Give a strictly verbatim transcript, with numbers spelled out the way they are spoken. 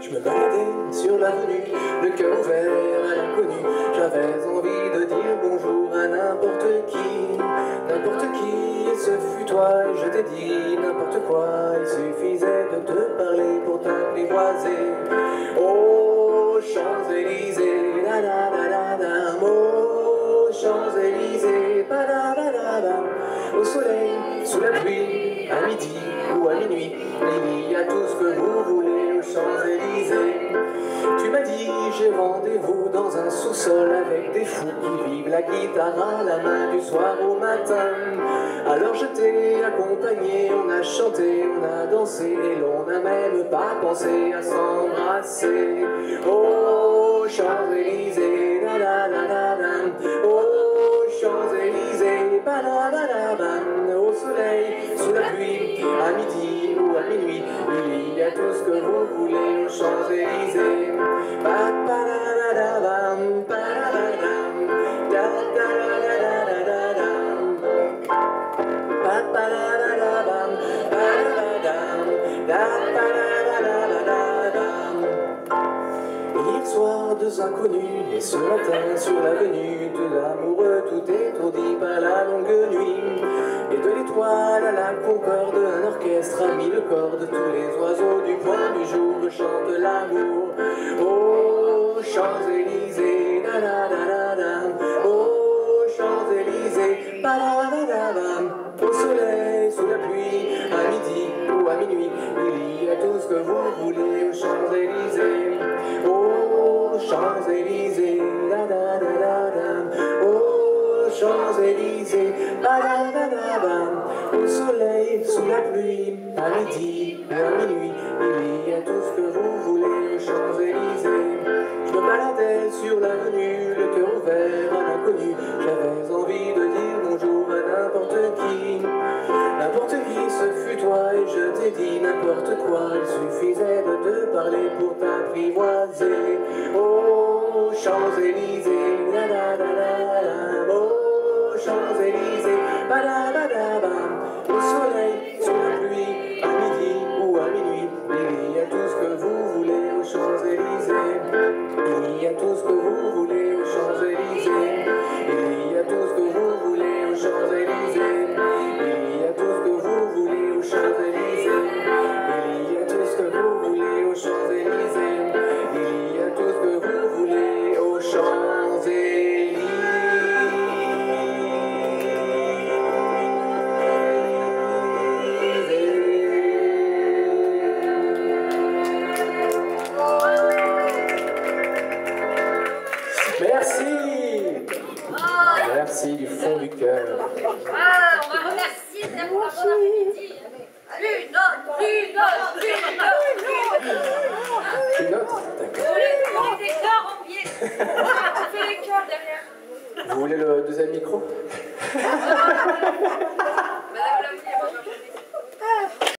Je me baladais sur l'avenue, le cœur ouvert à l'inconnu. J'avais envie de dire bonjour à n'importe qui, n'importe qui, et ce fut toi, et je t'ai dit n'importe quoi. Il suffisait de te parler pour t'apprivoiser. Oh, Champs-Élysées, la la la la la, oh, Champs-Élysées, ba la la la la. Au soleil, sous la pluie, à midi ou à minuit, il y a tout ce que vous voulez aux Champs-Élysées. Tu m'as dit, j'ai rendez-vous dans un sous-sol avec des fous qui vivent la guitare à la main du soir au matin. Alors je t'ai accompagné, on a chanté, on a dansé et l'on n'a même pas pensé à s'embrasser. Oh, Champs-Élysées, la la la la la. Oh, Champs-Élysées, ba la la la la. Au soleil, sous la pluie, à midi ou à minuit, il y a tout ce que vous voulez aux Champs-Élysées. Ba ba la la la bam, ba la la dam, da da la la la la la dam. Ba ba la la la bam, ba la la dam, da da la la la la la dam. Hier soir, deux inconnus, et ce matin sur l'avenue, deux amoureux tout étourdis par la longue nuit. Et de l'étoile à la concorde, un orchestre a mis le corps de tous les oiseaux du point du jour, chante l'amour. Oh, Champs-Élysées, la la la la la. Oh, Champs-Élysées, ba la la la la. Au soleil, sous la pluie, à midi ou à minuit, il y a tout ce que vous voulez aux Champs-Élysées. Oh, Champs-Élysées, la la la la la. Oh, Champs-Élysées, ba la la la la. Au soleil, sous la pluie, à midi ou à minuit, il y a tout ce que vous voulez aux Champs-Élysées. Je me baladais sur l'avenue, le cœur ouvert à l'inconnu. J'avais envie de dire bonjour à n'importe qui, n'importe qui, ce fut toi, et je t'ai dit n'importe quoi. Il suffisait de te parler pour t'apprivoiser. Oh, Champs-Élysées, la la la la la. Oh, Champs-Élysées, ba la ba la ba. Au soleil, sous la pluie, à midi ou à minuit, il y a tout ce que vous voulez aux Champs-Élysées. Il y a tout ce que vous voulez aux Champs-Élysées. Il y a tout ce que vous voulez aux Champs-Élysées. Il y a tout ce que vous voulez aux Champs-Élysées. Il y a tout ce que vous voulez aux Champs-Élysées. Il y a tout ce que vous voulez aux Champs-Élysées. Merci. Merci du fond du cœur. Ah, on va remercier ta bon après-midi. Une autre, une autre, une autre. Une autre? D'accord. On les décors en biais. On fait les cœurs derrière. Vous voulez le deuxième micro?